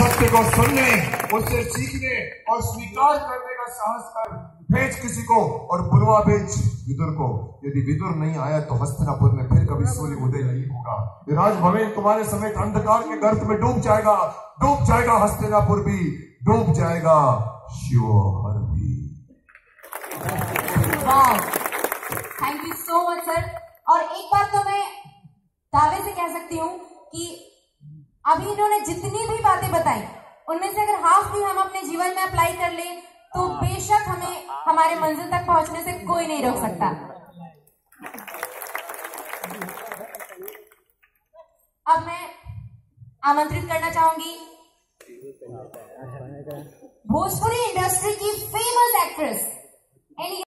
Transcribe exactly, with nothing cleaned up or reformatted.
सत्य को सुनने, उससे सीखने और स्वीकार करने का साहस कर। भेज किसी को और बुलवा भेज विदुर को। यदि विदुर नहीं आया तो हस्तिनापुर में फिर कभी सूर्य उदय नहीं होगा। राजभवन तुम्हारे समेत अंधकार के गर्त में डूब जाएगा, डूब जाएगा हस्तिनापुर भी, डूब जाएगा शिवहर भी। Thank you so much sir. और एक बात तो मैं दावे से कह सकती हूँ कि अभी इन्होंने जितनी भी बातें बताई उनमें से अगर हाफ भी हम अपने जीवन में अप्लाई कर ले तो बेशक हमें हमारे मंजिल तक पहुंचने से कोई नहीं रोक सकता। अब मैं आमंत्रित करना चाहूंगी भोजपुरी इंडस्ट्री की फेमस एक्ट्रेस